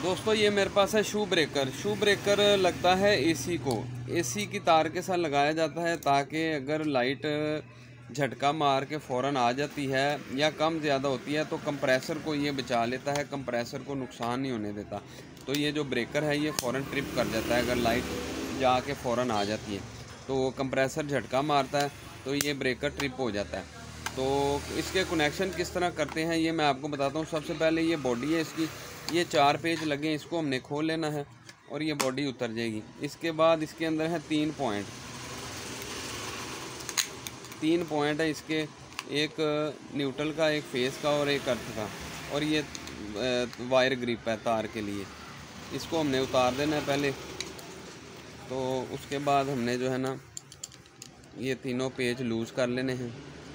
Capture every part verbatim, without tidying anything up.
दोस्तों ये मेरे पास है शू ब्रेकर। शू ब्रेकर लगता है एसी को, एसी की तार के साथ लगाया जाता है ताकि अगर लाइट झटका मार के फ़ौरन आ जाती है या कम ज़्यादा होती है तो कंप्रेसर को ये बचा लेता है, कंप्रेसर को नुकसान नहीं होने देता। तो ये जो ब्रेकर है ये फ़ौरन ट्रिप कर जाता है, अगर लाइट जाके फ़ौरन आ जाती है तो कंप्रेसर झटका मारता है तो ये ब्रेकर ट्रिप हो जाता है। तो इसके कनेक्शन किस तरह करते हैं ये मैं आपको बताता हूँ। सबसे पहले ये बॉडी है इसकी, ये चार पेज लगे हैं, इसको हमने खोल लेना है और ये बॉडी उतर जाएगी। इसके बाद इसके अंदर है तीन पॉइंट, तीन पॉइंट है इसके, एक न्यूट्रल का, एक फेस का और एक अर्थ का, और ये वायर ग्रिप है तार के लिए। इसको हमने उतार देना है पहले। तो उसके बाद हमने जो है ना ये तीनों पेज लूज़ कर लेने हैं।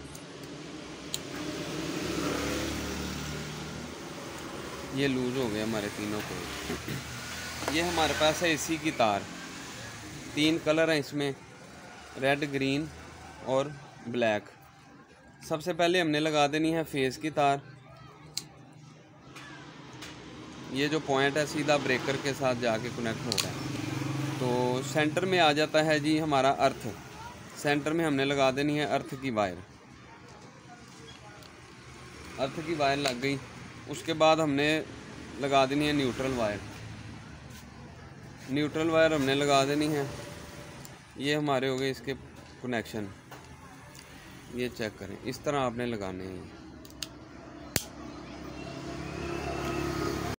ये लूज़ हो गए हमारे तीनों पेज। ये हमारे पास है एसी की तार, तीन कलर हैं इसमें, रेड, ग्रीन और ब्लैक। सबसे पहले हमने लगा देनी है फेस की तार। ये जो पॉइंट है सीधा ब्रेकर के साथ जाके कनेक्ट हो रहा है। तो सेंटर में आ जाता है जी हमारा अर्थ। सेंटर में हमने लगा देनी है अर्थ की वायर। अर्थ की वायर लग गई। उसके बाद हमने लगा देनी है न्यूट्रल वायर। न्यूट्रल वायर हमने लगा देनी है। ये हमारे हो गए इसके कनेक्शन। ये चेक करें, इस तरह आपने लगाने हैं।